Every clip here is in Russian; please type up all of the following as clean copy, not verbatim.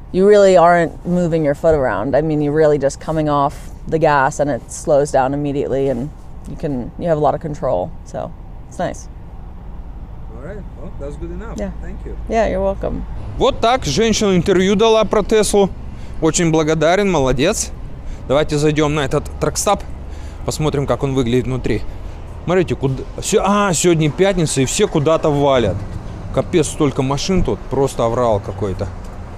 you really aren't moving your foot around. I mean, you're really just coming off the gas and it slows down immediately, and you have a lot of control. So it's nice. All right, well, that's good enough. Yeah. Thank you. Yeah, you're welcome. Вот так женщина интервью дала про Теслу. Очень благодарен, молодец. Давайте зайдем на этот тракстап, посмотрим, как он выглядит внутри. Смотрите, куда... сегодня пятница, и все куда-то валят. Капец, столько машин тут, просто аврал какой-то.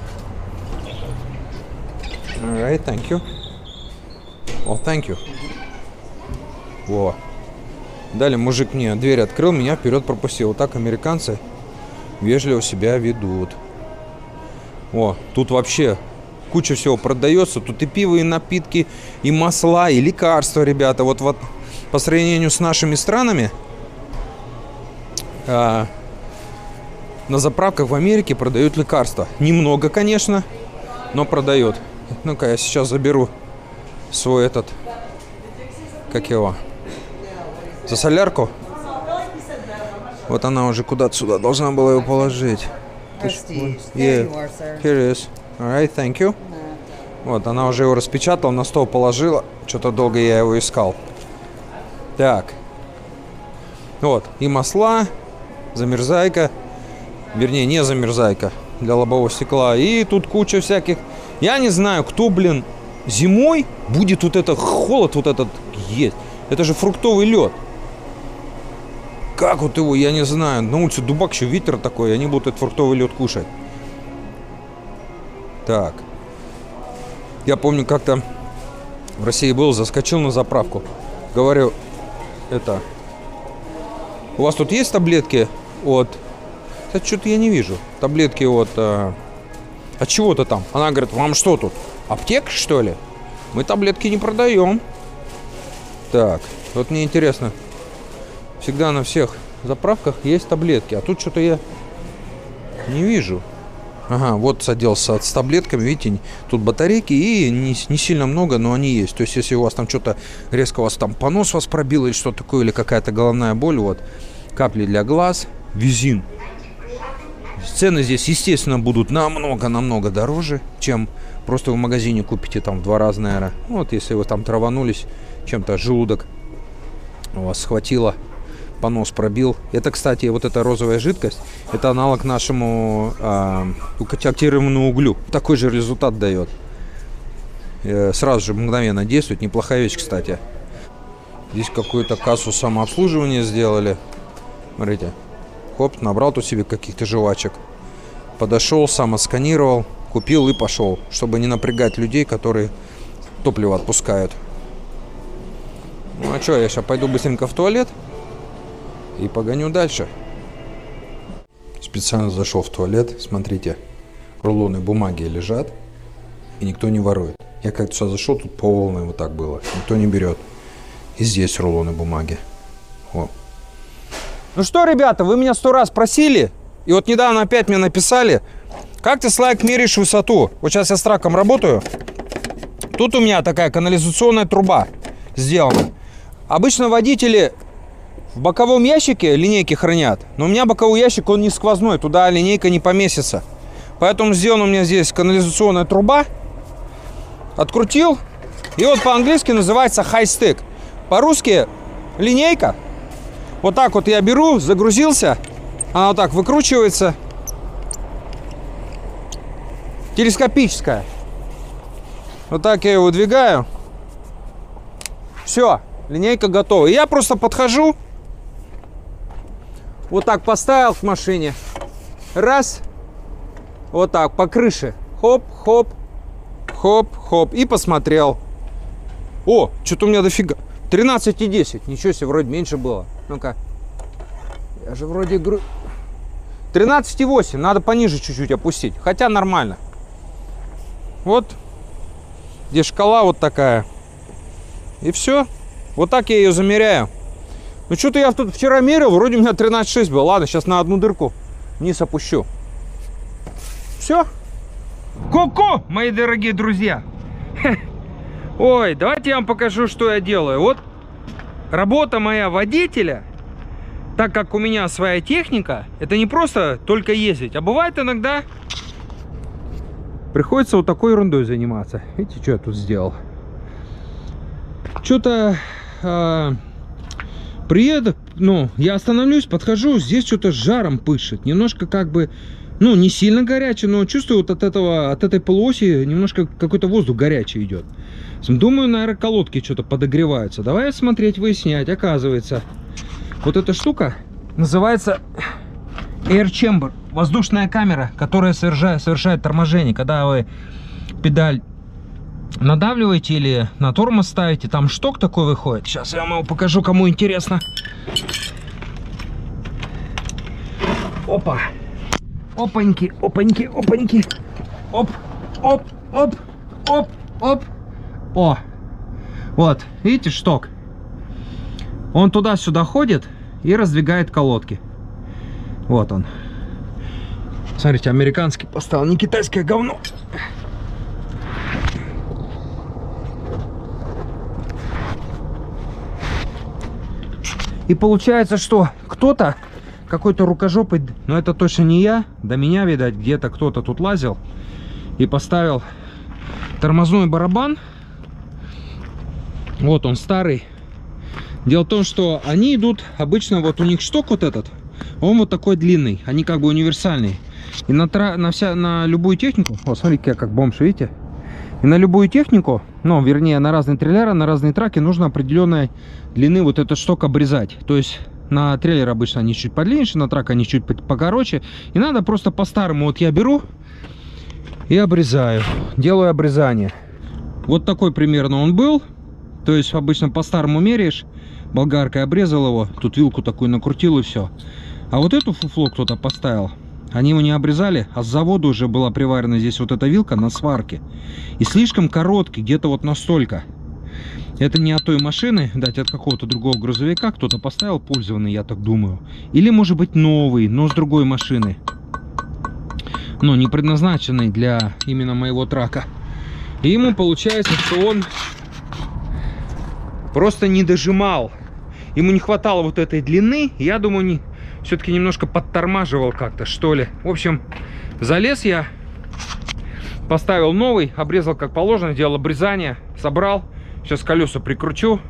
Alright, thank you. Well, thank you. Во. Далее мужик мне дверь открыл, меня вперед пропустил. Вот так американцы вежливо себя ведут. О, тут вообще куча всего продается. Тут и пиво, и напитки, и масла, и лекарства, ребята. Вот по сравнению с нашими странами, на заправках в Америке продают лекарства. Немного, конечно, но продают. Ну-ка, я сейчас заберу свой этот, как его, за солярку. Вот она уже куда-то сюда должна была его положить. Prestige. Yeah. There you are, sir. Here it is. All right, thank you. Вот, она уже его распечатала, на стол положила. Что-то долго я его искал. Так. Вот, и масла, замерзайка. Вернее, не замерзайка для лобового стекла. И тут куча всяких. Я не знаю, кто, блин, зимой будет вот этот холод, вот этот есть. Это же фруктовый лед. Как вот его, я не знаю. На улице дубак, еще ветер такой, и они будут этот фруктовый лед кушать. Так. Я помню, как-то в России был, заскочил на заправку. Говорю, у вас тут есть таблетки от... Кстати, что-то я не вижу. Таблетки от чего-то там. Она говорит, вам что тут? Аптека, что ли? Мы таблетки не продаем. Так, вот мне интересно. Всегда на всех заправках есть таблетки. А тут что-то я не вижу. Ага, вот садился с таблетками. Видите, тут батарейки и не сильно много, но они есть. То есть, если у вас там что-то резко, у вас там понос вас пробило или что такое, или какая-то головная боль, вот, капли для глаз, визин. Цены здесь, естественно, будут намного дороже, чем просто в магазине купите там в 2 раза, наверное. Вот, если вы там траванулись, чем-то желудок у вас схватило, понос пробил. Это, кстати, вот эта розовая жидкость, это аналог нашему активированному углю. Такой же результат дает. Сразу же мгновенно действует. Неплохая вещь, кстати. Здесь какую-то кассу самообслуживания сделали. Смотрите. Хоп, набрал тут себе каких-то жвачек. Подошел, сам отсканировал, купил и пошел. Чтобы не напрягать людей, которые топливо отпускают. Ну а что, я сейчас пойду быстренько в туалет и погоню дальше. Специально зашел в туалет. Смотрите, рулоны бумаги лежат, и никто не ворует. Я как-то сюда зашел, тут полное вот так было. Никто не берет. И здесь рулоны бумаги. О. Ну что, ребята, вы меня 100 раз просили, и вот недавно опять мне написали, как ты, Слайк, меряешь высоту? Вот сейчас я с траком работаю. Тут у меня такая канализационная труба сделана. Обычно водители в боковом ящике линейки хранят, но у меня боковой ящик, он не сквозной, туда линейка не поместится. Поэтому сделана у меня здесь канализационная труба. Открутил, и вот по-английски называется high stick. По-русски линейка. Вот так вот я беру, загрузился, она вот так выкручивается. Телескопическая. Вот так я ее выдвигаю. Все, линейка готова. И я просто подхожу, вот так поставил к машине. Раз. Вот так, по крыше. Хоп, хоп, хоп, хоп. И посмотрел. О, что-то у меня дофига. 13,10. Ничего себе, вроде меньше было. Ну-ка. Я же вроде... 13,8. Надо пониже чуть-чуть опустить. Хотя нормально. Вот. Здесь шкала вот такая. И все. Вот так я ее замеряю. Ну, что-то я тут вчера мерил. Вроде у меня 13,6 было. Ладно, сейчас на одну дырку вниз опущу. Все. Ку-ку, мои дорогие друзья. Ой, давайте я вам покажу, что я делаю. Вот работа моя водителя, так как у меня своя техника, это не просто только ездить, а бывает иногда Приходится вот такой ерундой заниматься. Видите, что я тут сделал? Что-то приеду, ну, я остановлюсь, подхожу, здесь что-то жаром пышет. Немножко как бы, ну, не сильно горячее, но чувствую вот от этой полуоси немножко какой-то воздух горячий идет. Думаю, наверное, колодки что-то подогреваются. Давай смотреть, выяснять. Оказывается, вот эта штука называется Air Chamber. Воздушная камера, которая совершает торможение. Когда вы педаль надавливаете или на тормоз ставите, там шток такой выходит. Сейчас я вам его покажу, кому интересно. Опа. Опаньки, опаньки, опаньки. Оп, оп, оп, оп, оп. О, вот, видите, шток. Он туда-сюда ходит и раздвигает колодки. Вот он. Смотрите, американский поставил, не китайское говно. И получается, что кто-то, какой-то рукожопый, но это точно не я, до меня, видать, где-то кто-то тут лазил и поставил тормозной барабан. Вот он, старый. Дело в том, что они идут, обычно вот у них шток вот этот, он вот такой длинный, они как бы универсальные. И на любую технику, вот смотрите, как бомж, видите? И на любую технику, ну, вернее, на разные трейлеры, на разные траки нужно определенной длины вот этот шток обрезать. То есть на трейлер обычно они чуть подлиннее, на трак они чуть покороче. И надо просто по-старому, вот я беру и обрезаю, делаю обрезание. Вот такой примерно он был. То есть обычно по-старому меряешь, болгаркой обрезал его, тут вилку такую накрутил и все. А вот эту фуфло кто-то поставил. Они его не обрезали, а с завода уже была приварена здесь вот эта вилка на сварке. И слишком короткий, где-то вот настолько. Это не от той машины, дать от какого-то другого грузовика кто-то поставил, пользованный, я так думаю. Или может быть новый, но с другой машины. Но не предназначенный для именно моего трака. И ему получается, что он просто не дожимал. Ему не хватало вот этой длины. Я думаю, все-таки немножко подтормаживал как-то, что ли. В общем, залез я, поставил новый, обрезал как положено, сделал обрезание, собрал. Сейчас колеса прикручу.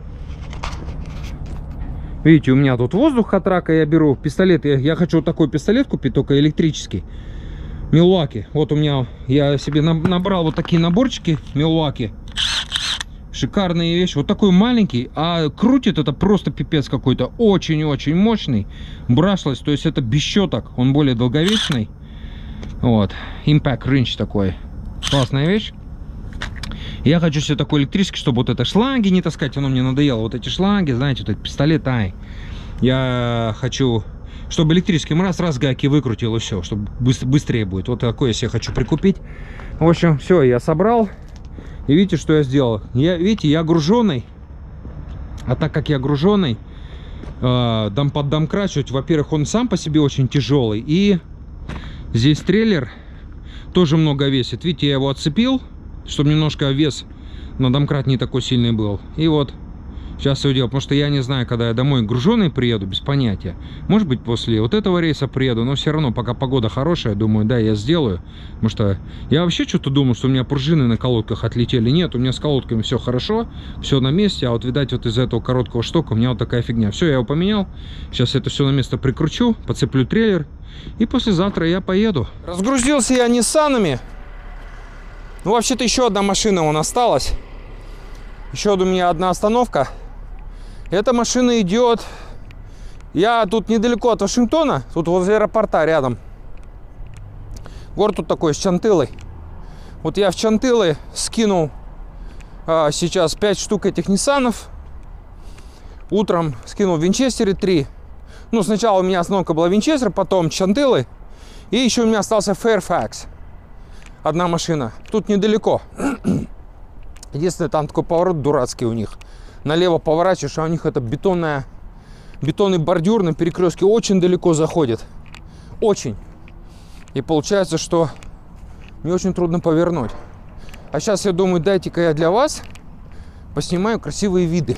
Видите, у меня тут воздух от трака, я беру пистолет. Я хочу вот такой пистолет купить, только электрический. Милуаки. Вот у меня, я себе набрал вот такие наборчики Милуаки. Шикарная вещь. Вот такой маленький, а крутит это просто пипец какой-то. Очень-очень мощный. Брашлess, то есть это без щеток. Он более долговечный. Вот. Impact Wrench такой. Классная вещь. Я хочу себе такой электрический, чтобы вот это шланги не таскать. Оно мне надоело. Вот эти шланги, знаете, вот этот пистолет. Я хочу, чтобы электрическим раз гайки выкрутил и все. Чтобы быстрее будет. Вот такой я себе хочу прикупить. В общем, все, я собрал. И видите, что я сделал? Видите, я груженый. А так как я груженый, под домкрат, во-первых, он сам по себе очень тяжелый. И здесь трейлер тоже много весит. Видите, я его отцепил, чтобы немножко вес на домкрат не такой сильный был. И вот сейчас все делал, потому что я не знаю, когда я домой груженый приеду, без понятия. Может быть, после вот этого рейса приеду, но все равно, пока погода хорошая, думаю, да, я сделаю. Потому что я вообще что-то думал, что у меня пружины на колодках отлетели. Нет, у меня с колодками все хорошо, все на месте. А вот, видать, вот из-за этого короткого штока у меня вот такая фигня. Все, я его поменял. Сейчас это все на место прикручу, подцеплю трейлер. И послезавтра я поеду. Разгрузился я Ниссанами. Ну, вообще-то еще одна машина вон осталась. Еще у меня одна остановка. Эта машина идет. Я тут недалеко от Вашингтона, тут возле аэропорта рядом. Город тут такой, с Чантылой. Вот я в Чантылы скинул сейчас 5 штук этих Ниссанов. Утром скинул в Винчестере 3. Ну, сначала у меня остановка была Винчестер, потом Чантылы. И еще у меня остался Fairfax. Одна машина. Тут недалеко. Единственное, там такой поворот дурацкий у них. Налево поворачиваешь, а у них это бетонный бордюр на перекрестке очень далеко заходит. Очень. И получается, что не очень трудно повернуть. А сейчас я думаю, дайте-ка я для вас поснимаю красивые виды.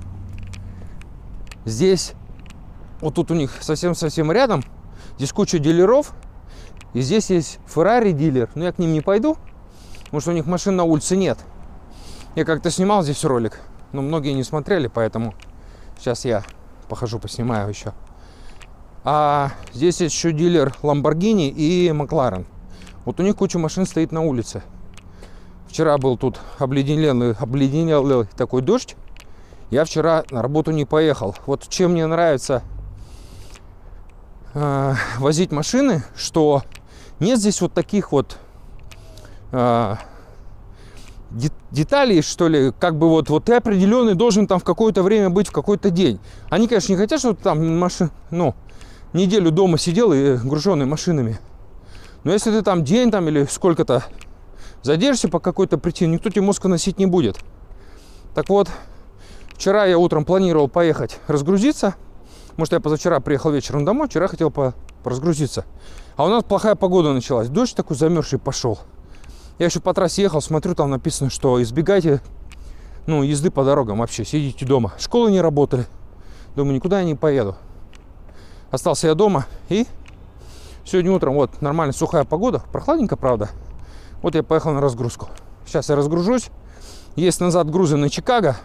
Здесь, вот тут у них совсем-совсем рядом, здесь куча дилеров. И здесь есть Ferrari дилер. Но я к ним не пойду. Потому что у них машин на улице нет. Я как-то снимал здесь ролик, но многие не смотрели, поэтому сейчас я похожу, поснимаю еще. А здесь есть еще дилер Lamborghini и McLaren. Вот у них куча машин стоит на улице. Вчера был тут обледенелый такой дождь. Я вчера на работу не поехал. Вот чем мне нравится возить машины, что нет здесь вот таких вот деталей, что ли, как бы вот ты определенный должен там в какое-то время быть, в какой-то день. Они, конечно, не хотят, чтобы там неделю дома сидел и груженный машинами. Но если ты там день там или сколько-то задержишься по какой-то причине, никто тебе мозг носить не будет. Так вот, вчера я утром планировал поехать разгрузиться. Может, я позавчера приехал вечером домой, вчера хотел разгрузиться. А у нас плохая погода началась. Дождь такой замерзший пошел. Я еще по трассе ехал, смотрю, там написано, что избегайте езды по дорогам вообще, сидите дома. Школы не работали. Думаю, никуда я не поеду. Остался я дома, и сегодня утром вот нормально сухая погода, прохладненько, правда. Вот я поехал на разгрузку. Сейчас я разгружусь. Есть назад грузы на Чикаго.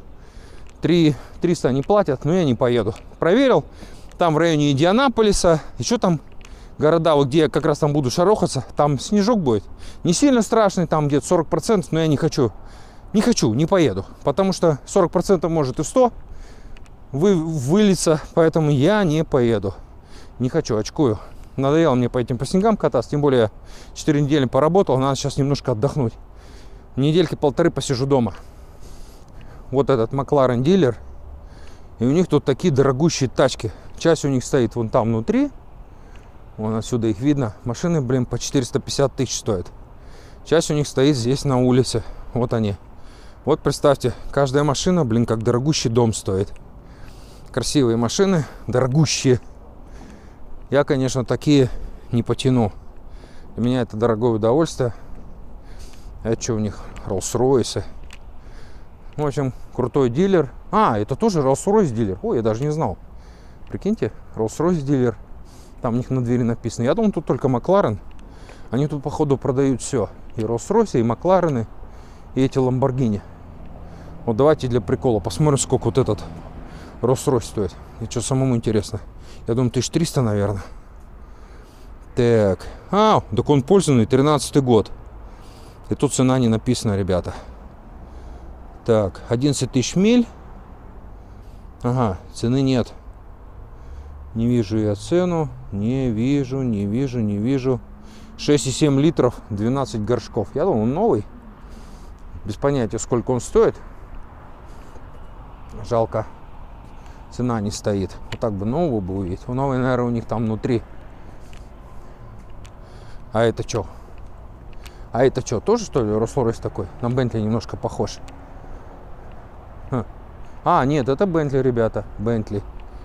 300 они платят, но я не поеду. Проверил. Там в районе Индианаполиса, еще там города, вот где я как раз там буду шарохаться, там снежок будет. Не сильно страшный, там где-то 40%, но я не хочу, не поеду. Потому что 40% может и 100 вылиться, поэтому я не поеду. Не хочу, очкую. Надоело мне по этим по снегам кататься, тем более 4 недели поработал, надо сейчас немножко отдохнуть. Недельки-полторы посижу дома. Вот этот McLaren дилер, и у них тут такие дорогущие тачки. Часть у них стоит вон там внутри, вон отсюда их видно. Машины, блин, по 450 тысяч стоят. Часть у них стоит здесь на улице, вот они. Вот представьте, каждая машина, блин, как дорогущий дом стоит. Красивые машины, дорогущие. Я, конечно, такие не потяну. Для меня это дорогое удовольствие. Это что у них? Rolls-Royce. В общем, крутой дилер. А, это тоже Rolls-Royce дилер. Ой, я даже не знал. Прикиньте, Rolls-Royce дилер. Там у них на двери написано. Я думал, тут только McLaren. Они тут, походу, продают все. И Rolls-Royce, и McLaren, и эти Lamborghini. Вот давайте для прикола посмотрим, сколько вот этот Rolls-Royce стоит. И что самому интересно. Я думаю, 1300, наверное. Так. Так он пользованный, 13-й год. И тут цена не написана, ребята. Так, 11 тысяч миль. Ага, цены нет. Не вижу я цену. Не вижу. 6,7 литров, 12 горшков. Я думал, он новый. Без понятия, сколько он стоит. Жалко. Цена не стоит. Вот так бы нового бы увидеть. Новый, наверное, у них там внутри. А это что? Тоже, что ли, Rolls-Royce такой? На Bentley немножко похож. Нет, это Bentley, ребята. Bentley.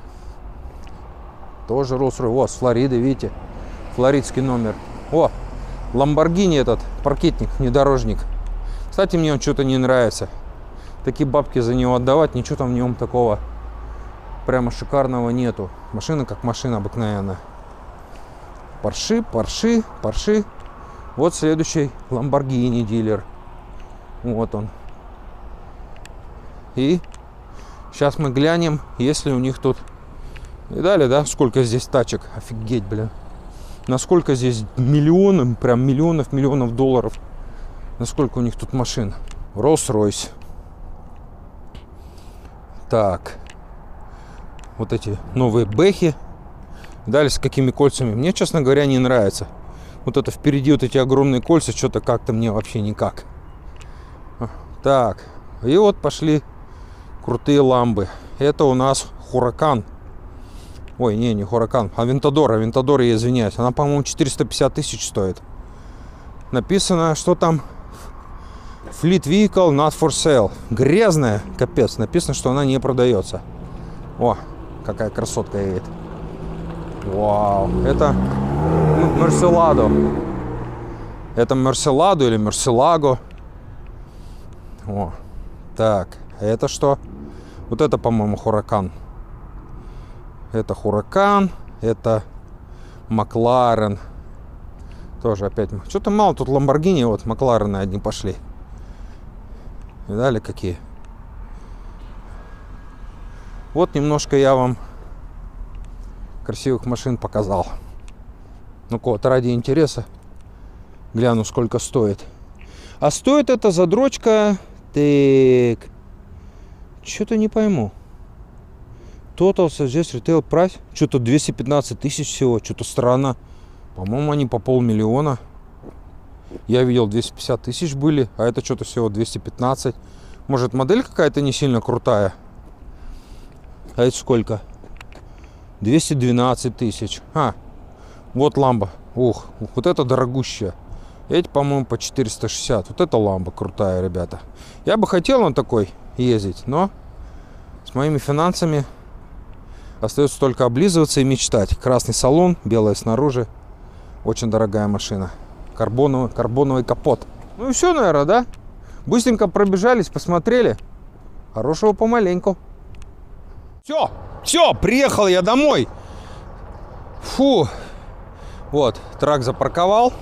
Тоже Rolls-Royce. Вот, с Флориды, видите? Флоридский номер. О, Lamborghini этот, паркетник, внедорожник. Кстати, мне он что-то не нравится. Такие бабки за него отдавать, ничего там в нем такого прямо шикарного нету. Машина как машина обыкновенная. Порши. Вот следующий Lamborghini дилер. Вот он. И сейчас мы глянем, если у них тут... Видали, да, сколько здесь тачек? Офигеть, блин. Насколько здесь миллионов долларов. Насколько у них тут машин. Rolls-Royce. Так. Вот эти новые бэхи. Дали с какими кольцами. Мне, честно говоря, не нравится. Вот это впереди вот эти огромные кольца. Что-то как-то мне вообще никак. Так. И вот пошли крутые ламбы. Это у нас Huracan. Ой, не Huracan, а Aventador, я извиняюсь. Она, по-моему, 450 тысяч стоит. Написано, что там Fleet Vehicle Not For Sale. Грязная, капец. Написано, что она не продается. О, какая красотка едет. Вау, это Murcielago. Это Murcielago или Murcielago. О, так, это что? Вот это, по-моему, Huracan. Это Huracan, это McLaren. Тоже опять. Что-то мало тут Ламборгини, вот Макларены одни пошли. Видали какие? Вот немножко я вам красивых машин показал. Ну-ка, вот ради интереса гляну, сколько стоит. А стоит эта задрочка... Так... Что-то не пойму. Total Suggest Retail Price. Что-то 215 тысяч всего. Что-то странно. По-моему, они по 500 000. Я видел 250 тысяч были, а это что-то всего 215. Может, модель какая-то не сильно крутая? А это сколько? 212 тысяч. А, вот ламба. Ух, вот это дорогущая. Эти, по-моему, по 460. Вот это ламба крутая, ребята. Я бы хотел на такой ездить, но с моими финансами остается только облизываться и мечтать. Красный салон, белая снаружи. Очень дорогая машина. Карбоновый капот. Ну и все, наверное, да? Быстренько пробежались, посмотрели. Хорошего помаленьку. Все, приехал я домой. Фу. Вот, трак запарковал.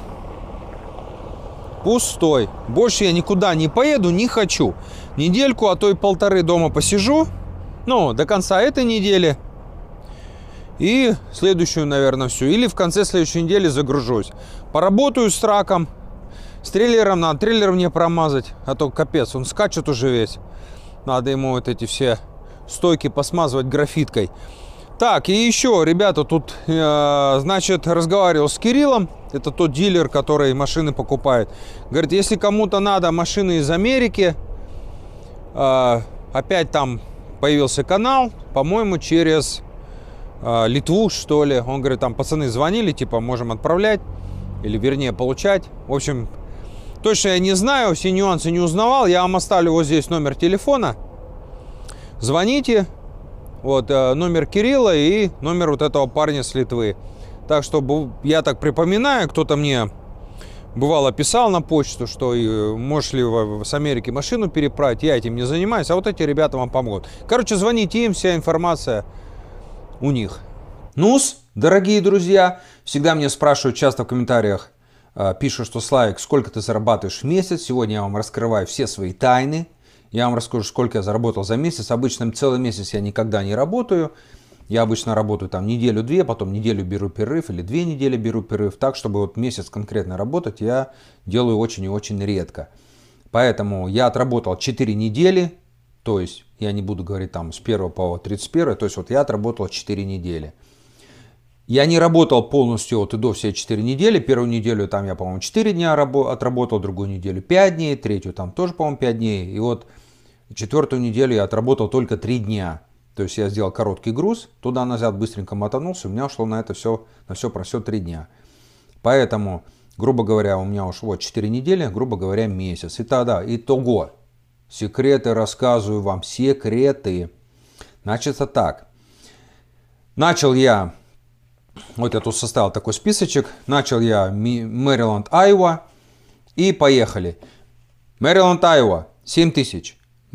Пустой. Больше я никуда не поеду, не хочу. Недельку, а то и полторы дома посижу. Ну, до конца этой недели. И следующую, наверное, всю. Или в конце следующей недели загружусь. Поработаю с траком. С трейлером надо. Трейлер мне промазать. А то капец, он скачет уже весь. Надо ему вот эти все стойки посмазывать графиткой. Так, и еще, ребята, тут, значит, разговаривал с Кириллом. Это тот дилер, который машины покупает. Говорит, если кому-то надо машины из Америки, опять там появился канал, по-моему, через Литву, что ли. Он говорит, там пацаны звонили, типа, можем отправлять. Или, вернее, получать. В общем, точно я не знаю, все нюансы не узнавал. Я вам оставлю вот здесь номер телефона. Звоните. Вот номер Кирилла и номер вот этого парня с Литвы. Так что я так припоминаю, кто-то мне бывало писал на почту, что можешь ли с Америки машину переправить. Я этим не занимаюсь, а вот эти ребята вам помогут. Короче, звоните им, вся информация у них. Ну-с, дорогие друзья, всегда меня спрашивают часто в комментариях, пишут, что Славик, сколько ты зарабатываешь в месяц. Сегодня я вам раскрываю все свои тайны. Я вам расскажу, сколько я заработал за месяц. Обычно целый месяц я никогда не работаю. Я обычно работаю там неделю-две, потом неделю беру перерыв или 2 недели беру перерыв. Так, чтобы вот месяц конкретно работать, я делаю очень и очень редко. Поэтому я отработал 4 недели. То есть, я не буду говорить там с 1 по 31. То есть, вот я отработал 4 недели. Я не работал полностью от и до все 4 недели. Первую неделю там я, по-моему, 4 дня отработал, другую неделю 5 дней, третью там тоже, по-моему, 5 дней. И вот 4-ю неделю я отработал только 3 дня. То есть я сделал короткий груз, туда-назад быстренько мотанулся, у меня ушло на это все, на все про все 3 дня. Поэтому, грубо говоря, у меня ушло 4 недели, грубо говоря, месяц. И тогда, итого, секреты рассказываю вам, секреты. Значит, так. Начал я, вот я тут составил такой списочек, начал я Мэриленд, Айова, и поехали. Мэриленд, Айова, 7 тысяч.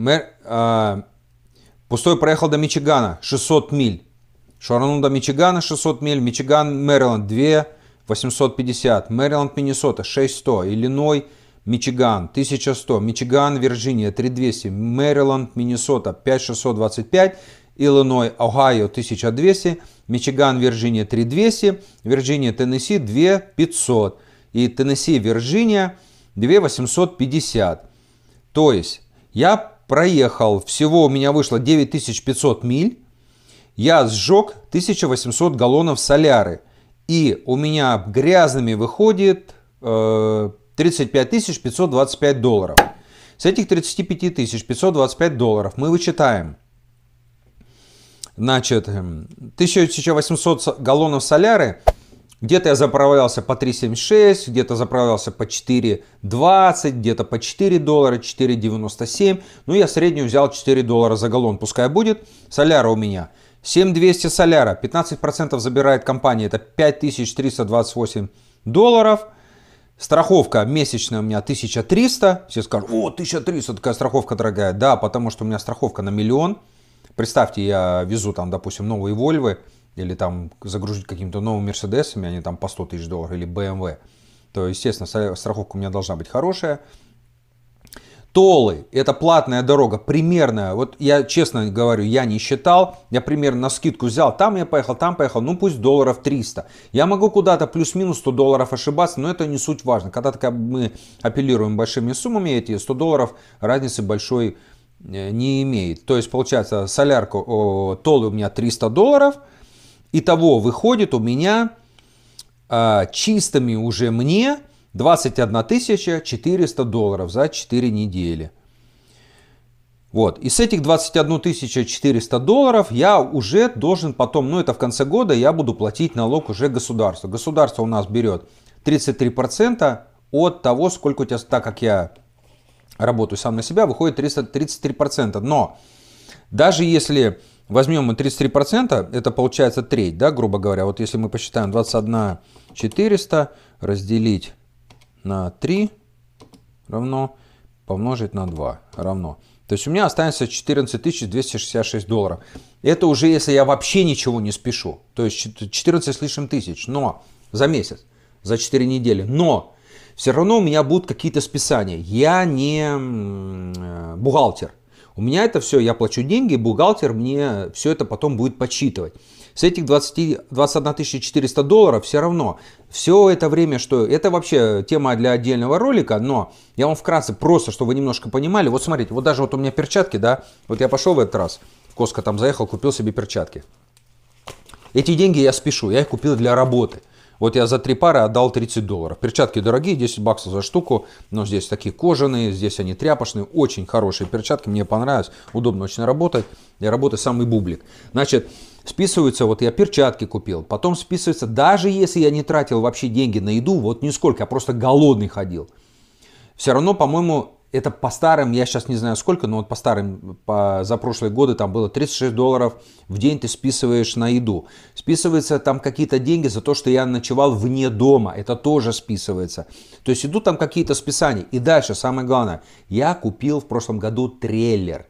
Пустой проехал до Мичигана, 600 миль. Швырнул до Мичигана, 600 миль. Мичиган, Мэриленд, 2 850. Мэриленд, Миннесота, 6100. Иллиной, Мичиган, 1100. Мичиган, Вирджиния, 3200. Мэриленд, Миннесота, 5625. Иллиной, Огайо, 1200. Мичиган, Вирджиния, 3200. Вирджиния, Теннесси, 2500. И Теннесси, Вирджиния, 2850. То есть я проехал, всего у меня вышло 9500 миль, я сжег 1800 галлонов соляры, и у меня грязными выходит 35 525 долларов. С этих 35 525 долларов мы вычитаем, значит, 1800 галлонов соляры. Где-то я заправлялся по 3,76, где-то заправлялся по 4,20, где-то по 4 доллара, 4,97. Ну, я среднюю взял 4 доллара за галлон, пускай будет. Соляра у меня 7200 соляра, 15% забирает компания, это 5328 долларов. Страховка месячная у меня 1300. Все скажут, о, 1300, такая страховка дорогая. Да, потому что у меня страховка на 1 000 000. Представьте, я везу там, допустим, новые Вольвы. Или там загрузить какими-то новыми Мерседесами, они там по 100 000 долларов, или BMW. то, естественно, страховка у меня должна быть хорошая. Толлы – это платная дорога, примерно, вот я честно говорю, я не считал, я примерно на скидку взял, там я поехал, ну пусть долларов 300. Я могу куда-то плюс-минус 100 долларов ошибаться, но это не суть важно. Когда мы апеллируем большими суммами, эти 100 долларов разницы большой не имеет. То есть, получается, солярку, толлы у меня 300 долларов, итого выходит у меня чистыми уже мне 21 400 долларов за 4 недели. Вот. И с этих 21 400 долларов я уже должен потом, ну это в конце года, я буду платить налог уже государству. Государство у нас берет 33% от того, сколько у тебя, так как я работаю сам на себя, выходит 33%. Но даже если возьмем мы 33%, это получается треть, да, грубо говоря. Вот если мы посчитаем 21 400 разделить на 3 равно помножить на 2 равно. То есть у меня останется 14 266 долларов. Это уже если я вообще ничего не спешу. То есть 14 с лишним тысяч, но за месяц, за 4 недели. Но все равно у меня будут какие-то списания. Я не бухгалтер. У меня это все, я плачу деньги, бухгалтер мне все это потом будет подсчитывать. С этих 21 400 долларов все равно, все это время, что это вообще тема для отдельного ролика, но я вам вкратце просто, чтобы вы немножко понимали. Вот смотрите, вот даже вот у меня перчатки, да, вот я пошел в этот раз, в Costco там заехал, купил себе перчатки. Эти деньги я спешу, я их купил для работы. Вот я за 3 пары отдал 30 долларов. Перчатки дорогие, 10 баксов за штуку, но здесь такие кожаные, здесь они тряпочные, очень хорошие перчатки, мне понравилось, удобно очень работать. Я работаю самый бублик. Значит, списываются, вот я перчатки купил, потом списывается, даже если я не тратил вообще деньги на еду, вот нисколько, я просто голодный ходил. Все равно, по-моему, это по старым, я сейчас не знаю сколько, но вот по старым, за прошлые годы там было 36 долларов в день ты списываешь на еду. Списывается там какие-то деньги за то, что я ночевал вне дома, это тоже списывается. То есть идут там какие-то списания. И дальше, самое главное, я купил в прошлом году трейлер.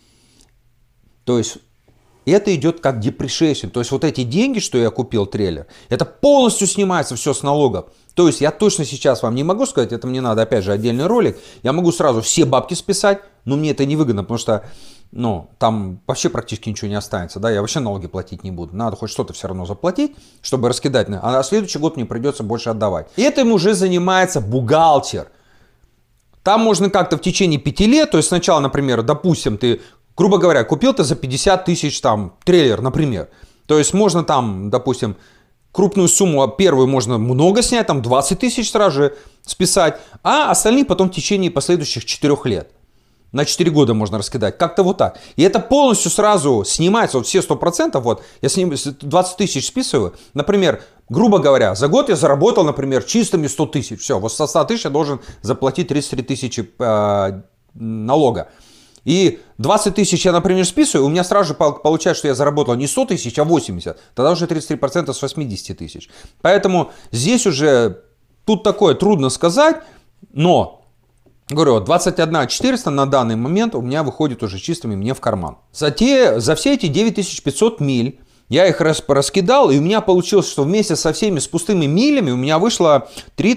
То есть это идет как depreciation. То есть вот эти деньги, что я купил трейлер, это полностью снимается все с налогов. То есть я точно сейчас вам не могу сказать, это мне надо опять же отдельный ролик. Я могу сразу все бабки списать, но мне это невыгодно, потому что ну, там вообще практически ничего не останется. Да? Я вообще налоги платить не буду. Надо хоть что-то все равно заплатить, чтобы раскидать. А следующий год мне придется больше отдавать. Этим уже занимается бухгалтер. Там можно как-то в течение 5 лет, то есть сначала, например, допустим, ты, грубо говоря, купил ты за 50 тысяч там трейлер, например. То есть можно там, допустим, крупную сумму, первую можно много снять, там 20 тысяч сразу же списать, а остальные потом в течение последующих 4 лет. На 4 года можно раскидать, как-то вот так. И это полностью сразу снимается, вот все 100%, вот я с ним 20 тысяч списываю. Например, грубо говоря, за год я заработал, например, чистыми 100 тысяч. Все, вот со 100 тысяч я должен заплатить 33 тысячи налога. И 20 тысяч я, например, списываю, у меня сразу же получается, что я заработал не 100 тысяч, а 80. Тогда уже 33% с 80 тысяч. Поэтому здесь уже, тут такое трудно сказать, но, говорю, 21 400 на данный момент у меня выходит уже чистыми мне в карман. За все эти 9500 миль я их раскидал, и у меня получилось, что вместе со всеми с пустыми милями у меня вышло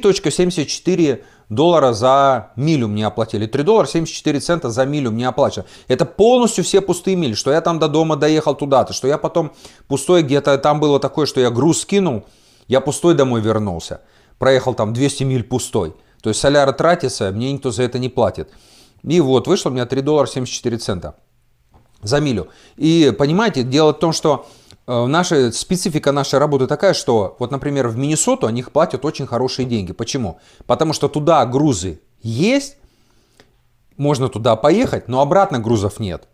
3,74 доллара за милю мне оплатили. 3 доллара 74 цента за милю мне оплачено. Это полностью все пустые мили, что я там до дома доехал туда-то, что я потом пустой где-то, там было такое, что я груз скинул, я пустой домой вернулся. Проехал там 200 миль пустой. То есть соляра тратится, мне никто за это не платит. И вот вышло у меня 3 доллара 74 цента за милю. И понимаете, дело в том, что специфика нашей работы такая, что вот, например, в Миннесоту они платят очень хорошие деньги. Почему? Потому что туда грузы есть, можно туда поехать, но обратно грузов нет.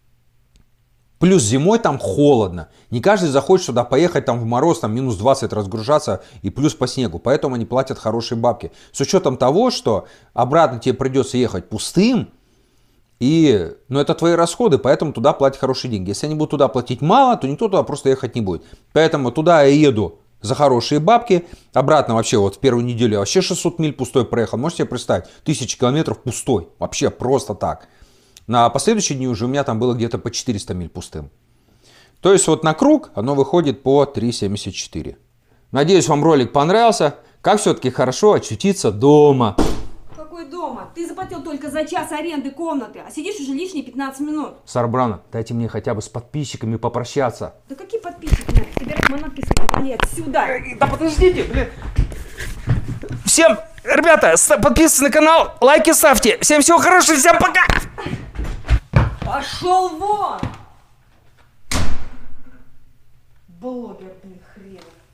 Плюс зимой там холодно. Не каждый захочет сюда поехать там в мороз, там минус 20 разгружаться и плюс по снегу. Поэтому они платят хорошие бабки. С учетом того, что обратно тебе придется ехать пустым, но это твои расходы, поэтому туда платят хорошие деньги. Если они будут туда платить мало, то никто туда просто ехать не будет. Поэтому туда я еду за хорошие бабки. Обратно вообще вот в первую неделю я вообще 600 миль пустой проехал. Можете себе представить? 1000 километров пустой. Вообще просто так. На последующие дни уже у меня там было где-то по 400 миль пустым. То есть вот на круг оно выходит по 3,74. Надеюсь, вам ролик понравился. Как все-таки хорошо очутиться дома. Какой дома? Ты заплатил только за час аренды комнаты, а сидишь уже лишние 15 минут. Сара Брауна, дайте мне хотя бы с подписчиками попрощаться. Да какие подписчики? Надо собирать манатки свои, вали отсюда. Да подождите, блин. Всем, ребята, подписывайтесь на канал, лайки ставьте. Всем всего хорошего, всем пока. Пошел вон! Блогер, блин, хренов.